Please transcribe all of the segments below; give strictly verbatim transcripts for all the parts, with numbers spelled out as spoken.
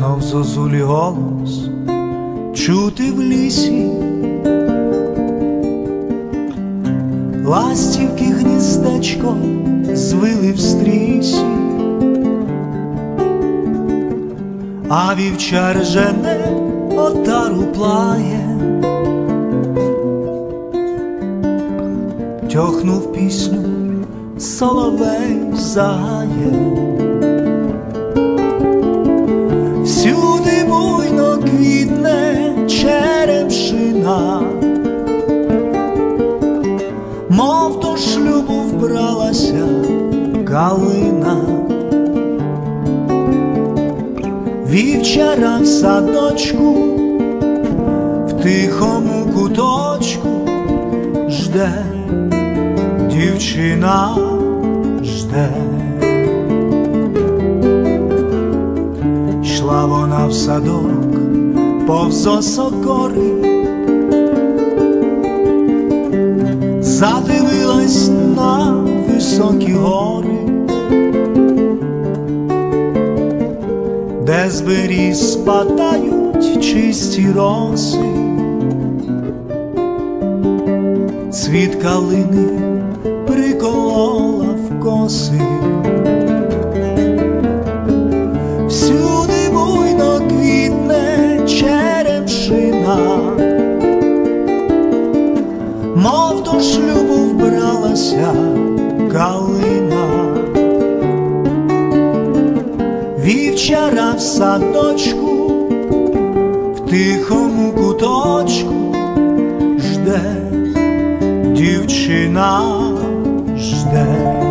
знов зозулі голос чути в лісі, ластівки гніздечко звили в стрісі, а вівчар жене, отару плає, тьохнув пісню, соловей загає. Всюди буйно квітне черемшина, мов до шлюбу вбралася калина. Вівчара в садочку, в тихому куточку жде, дівчина жде. Йшла вона в садок повз осокори, задивилась на високі гори, де з беріз спадають чисті роси, цвіт калини приколола в коси. Всюди буйно квітне черемшина, мов до шлюбу вбралася калина. Вівчара в садочку, в тихому куточку жде, дівчина жде.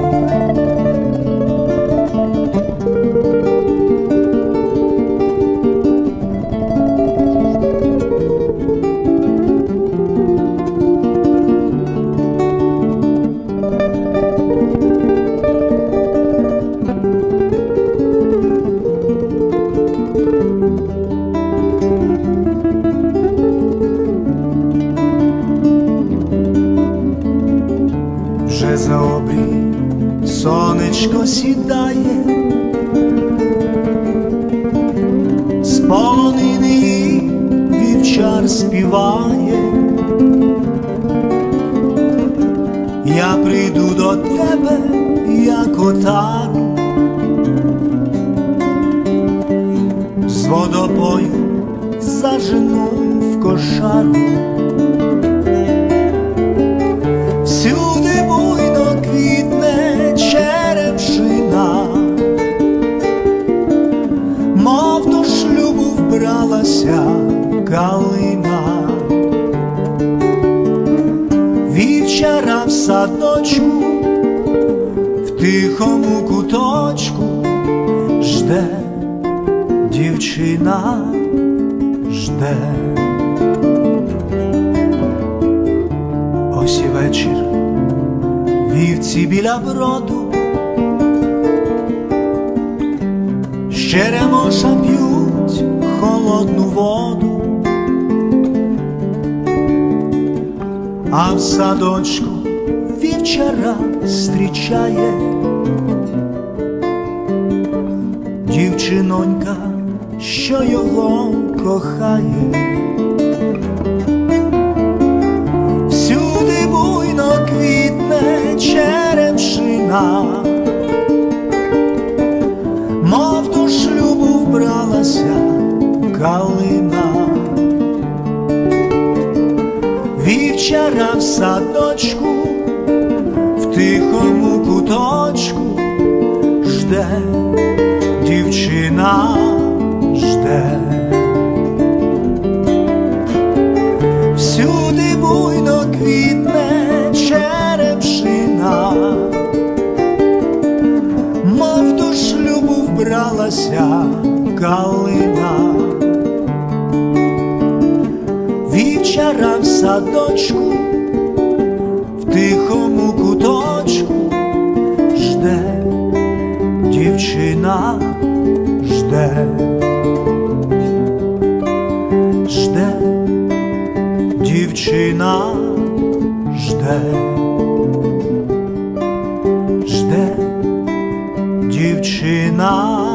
Вже за обрій сонечко сідає, з полонини вівчар співає. Я прийду до тебе, як отар, з водопою зажену в кошару. Всюди буйно квітне черемшина, мов до шлюбу вбралася калина. Вівчара в садочку, в тихому куточку жде, дівчина жде. Ось і вечір, вівці біля броду, з черемоша п'ють холодну воду, а в садочку вівчара зустрічає дівчинонька, що його кохає. Всюди буйно квітне черемшина, мов до шлюбу вбралася калина. Вівчара в садочку, в тихому куточку жде, дівчина жде. Всюди буйно квітне черемшина, мов до шлюбу вбралася калина. Вівчара в садочку, в тихому куточку жде, дівчина жде. Жде, дівчина жде. Жде, дівчина